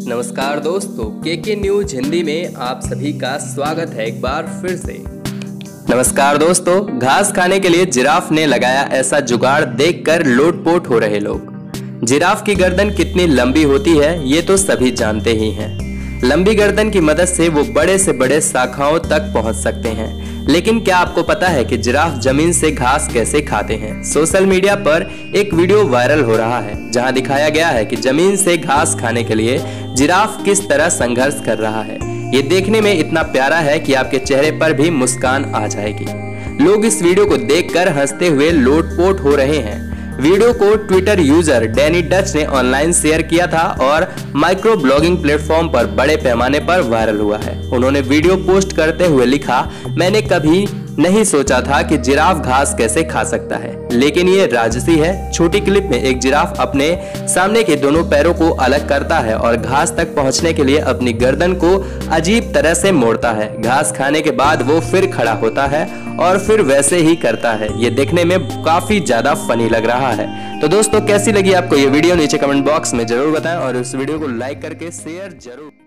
नमस्कार दोस्तों, के न्यूज हिंदी में आप सभी का स्वागत है एक बार फिर से। नमस्कार दोस्तों, घास खाने के लिए जिराफ ने लगाया ऐसा जुगाड़ देखकर लोटपोट हो रहे लोग। जिराफ की गर्दन कितनी लंबी होती है ये तो सभी जानते ही हैं। लंबी गर्दन की मदद से वो बड़े से बड़े शाखाओं तक पहुंच सकते हैं। लेकिन क्या आपको पता है कि जिराफ जमीन से घास कैसे खाते हैं? सोशल मीडिया पर एक वीडियो वायरल हो रहा है जहां दिखाया गया है कि जमीन से घास खाने के लिए जिराफ किस तरह संघर्ष कर रहा है। ये देखने में इतना प्यारा है कि आपके चेहरे पर भी मुस्कान आ जाएगी। लोग इस वीडियो को देखकर हंसते हुए लोटपोट हो रहे हैं। वीडियो को ट्विटर यूजर डैनी डच ने ऑनलाइन शेयर किया था और माइक्रो ब्लॉगिंग प्लेटफॉर्म पर बड़े पैमाने पर वायरल हुआ है। उन्होंने वीडियो पोस्ट करते हुए लिखा, मैंने कभी नहीं सोचा था कि जिराफ घास कैसे खा सकता है, लेकिन ये राजसी है। छोटी क्लिप में एक जिराफ अपने सामने के दोनों पैरों को अलग करता है और घास तक पहुंचने के लिए अपनी गर्दन को अजीब तरह से मोड़ता है। घास खाने के बाद वो फिर खड़ा होता है और फिर वैसे ही करता है। ये देखने में काफी ज्यादा फनी लग रहा है। तो दोस्तों, कैसी लगी आपको ये वीडियो नीचे कमेंट बॉक्स में जरूर बताएं और इस वीडियो को लाइक करके शेयर जरूर